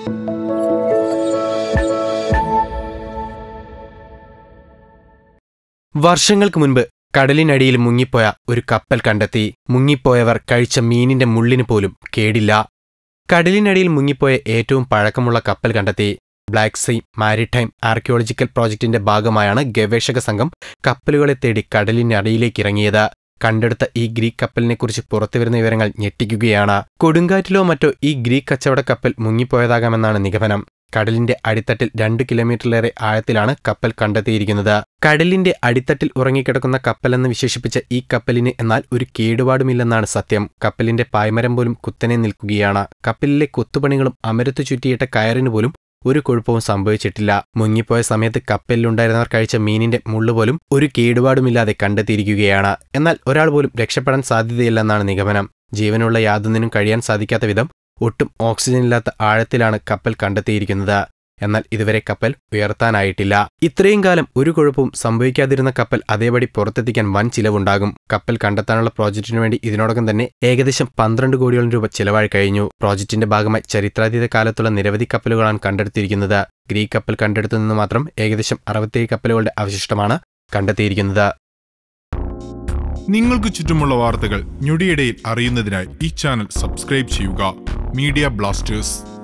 വർഷങ്ങൾക്ക് മുൻപ് കടലിനടിയിൽ മുങ്ങിപ്പോയ ഒരു കപ്പൽ കണ്ടെത്തി. മുങ്ങിപ്പോയവർ കഴിച്ച മീനിന്റെ മുള്ളിന് പോലും കേടില്ല. കടലിനടിയിൽ മുങ്ങിപ്പോയ ഏറ്റവും പഴക്കമുള്ള കപ്പൽ കണ്ടെത്തി. ബ്ലാക്ക് സീ മാരിടൈം ആർക്കിയോളജിക്കൽ പ്രോജക്ടിന്റെ ഭാഗമായാണ് ഗവേഷക സംഘം കപ്പലുകളെ തേടി കടലിനടിയിലേക്ക് ഇറങ്ങിയത്. കണ്ടെടുത്ത ഈ ഗ്രീക്ക് കപ്പലിനെക്കുറിച്ച് പുറത്തുവരുന്ന വിവരങ്ങൾ ഞെട്ടിക്കുകയാണ്. കൊടുങ്കാറ്റിലോ മറ്റോ ഈ ഗ്രീക്ക് കച്ചവട കപ്പൽ മുങ്ങിപ്പോയതാകാമെന്നാണ് നിഗമനം. കടലിന്റെ അടിത്തട്ടിൽ 2 കിലോമീറ്ററിലേറെ ആഴത്തിലാണ് കപ്പൽ കണ്ടെത്തിയിരിക്കുന്നത്. കടലിന്റെ അടിത്തട്ടിൽ ഉറങ്ങിക്കിടക്കുന്ന കപ്പലെന്ന് വിശേഷിപ്പിച്ച ഈ കപ്പലിന് എന്നാൽ ഒരു കേടുപാടുമില്ലെന്നാണ് സത്യം. കപ്പലിന്റെ പായ്മരം പോലും കുത്തനെ നിൽക്കുകയാണ്. കപ്പലിലെ കൊത്തുപണികളും അമരത്തു ചുറ്റിയിട്ട കയറിന് പോലും ഒരു കുഴപ്പവും സംഭവിച്ചിട്ടില്ല. മുങ്ങിപ്പോയ സമയത്ത് കപ്പലിലുണ്ടായിരുന്നവർ കഴിച്ച മീനിന്റെ മുള്ളുപോലും ഒരു കേടുപാടുമില്ലാതെ കണ്ടെത്തിയിരിക്കുകയാണ്. എന്നാൽ ഒരാൾ പോലും രക്ഷപ്പെടാൻ സാധ്യതയില്ലെന്നാണ് നിഗമനം. ജീവനുള്ള യാതൊന്നിനും കഴിയാൻ സാധിക്കാത്ത വിധം ഒട്ടും ഓക്സിജനില്ലാത്ത ആഴത്തിലാണ് കപ്പൽ കണ്ടെത്തിയിരിക്കുന്നത്. എന്നാൽ ഇതുവരെ കപ്പൽ ഉയർത്താനായിട്ടില്ല. ഇത്രയും കാലം ഒരു കുഴപ്പവും സംഭവിക്കാതിരുന്ന കപ്പൽ അതേപടി പുറത്തെത്തിക്കാൻ വൻ ചിലവുണ്ടാകും. കപ്പൽ കണ്ടെത്താനുള്ള പ്രോജക്റ്റിനു വേണ്ടി ഇതിനോടകം തന്നെ ഏകദേശം 12 കോടിയോളം രൂപ ചിലവായി കഴിഞ്ഞു. പ്രോജക്റ്റിന്റെ ഭാഗമായി ചരിത്രാതീത കാലത്തുള്ള നിരവധി കപ്പലുകളാണ് കണ്ടെടുത്തിരിക്കുന്നത്. ഗ്രീക്ക് കപ്പൽ കണ്ടെടുത്തുനിന്ന് മാത്രം ഏകദേശം 67 കപ്പലുകളുടെ അവശിഷ്ടമാണ് കണ്ടെത്തിയിരിക്കുന്നത്. നിങ്ങൾക്ക് ചുറ്റുമുള്ള വാർത്തകൾ ഞൊടിയിടയിൽ അറിയുന്നതിനായി ഈ ചാനൽ സബ്സ്ക്രൈബ് ചെയ്യുക. Media Blasters.